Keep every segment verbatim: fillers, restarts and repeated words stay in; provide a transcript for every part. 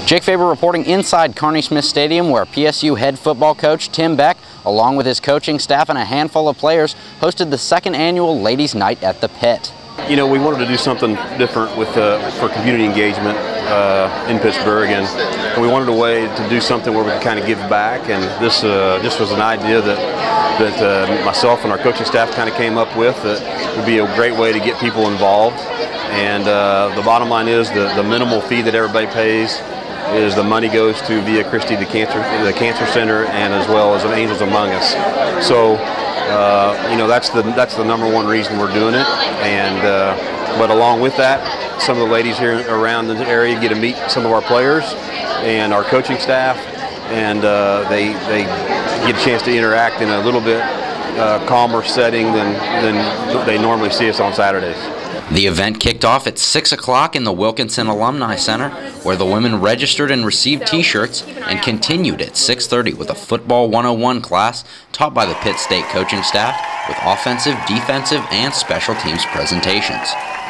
Jake Faber reporting inside Kearney Smith Stadium, where P S U head football coach Tim Beck, along with his coaching staff and a handful of players, hosted the second annual Ladies' Night at the Pitt. You know, we wanted to do something different with uh, for community engagement uh, in Pittsburgh, and, and we wanted a way to do something where we could kind of give back. And this uh, just was an idea that that uh, myself and our coaching staff kind of came up with. That would be a great way to get people involved. And uh, the bottom line is the the minimal fee that everybody pays is the money goes to via Christie, the cancer the cancer center, and as well as Angels Among Us. So. Uh, you know, that's the that's the number one reason we're doing it, and uh, but along with that, some of the ladies here around the area get to meet some of our players and our coaching staff, and uh, they they get a chance to interact in a little bit uh, calmer setting than than they normally see us on Saturdays. The event kicked off at six o'clock in the Wilkinson Alumni Center, where the women registered and received t-shirts, and continued at six thirty with a Football one oh one class taught by the Pitt State coaching staff with offensive, defensive, and special teams presentations.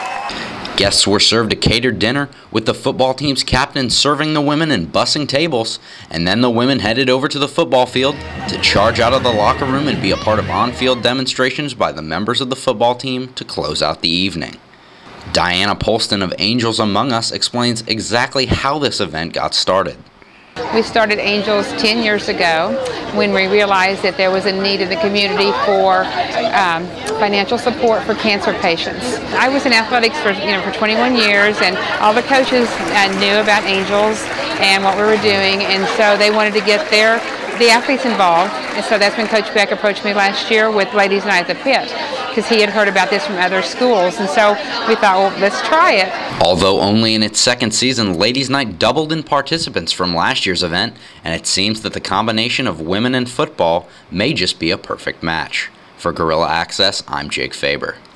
Guests were served a catered dinner, with the football team's captain serving the women and bussing tables, and then the women headed over to the football field to charge out of the locker room and be a part of on-field demonstrations by the members of the football team to close out the evening. Diana Polston of Angels Among Us explains exactly how this event got started. We started Angels ten years ago when we realized that there was a need in the community for um, financial support for cancer patients. I was in athletics for you know for twenty-one years, and all the coaches uh, knew about Angels and what we were doing, and so they wanted to get their the athletes involved. And so that's when Coach Beck approached me last year with Ladies' Night at the Pitt, because he had heard about this from other schools, and so we thought, well, let's try it. Although only in its second season, Ladies' Night doubled in participants from last year's event, and it seems that the combination of women and football may just be a perfect match. For Gorilla Access, I'm Jake Faber.